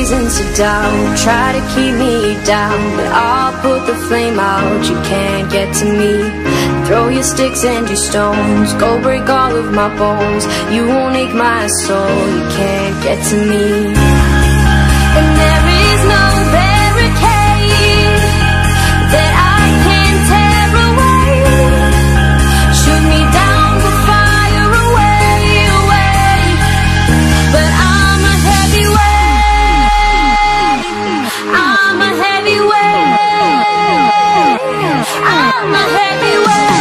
reasons to doubt, try to keep me down, but I'll put the flame out. You can't get to me. Throw your sticks and your stones, go break all of my bones. You won't ache my soul, you can't get to me. And there is no barricade that I can tear away. Shoot me down with fire away, away. But I'm a heavyweight, I'm a heavyweight, I'm a heavyweight.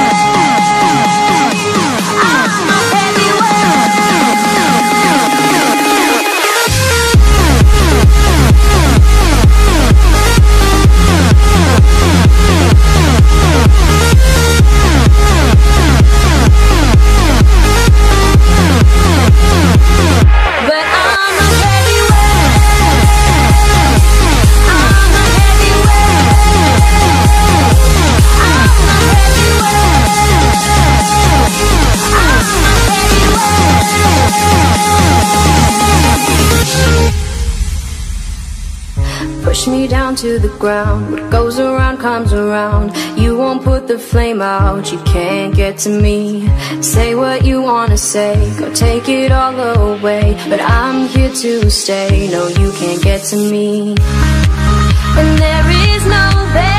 Push me down to the ground, what goes around comes around. You won't put the flame out, you can't get to me. Say what you wanna say, go take it all away, but I'm here to stay, no you can't get to me. And there is no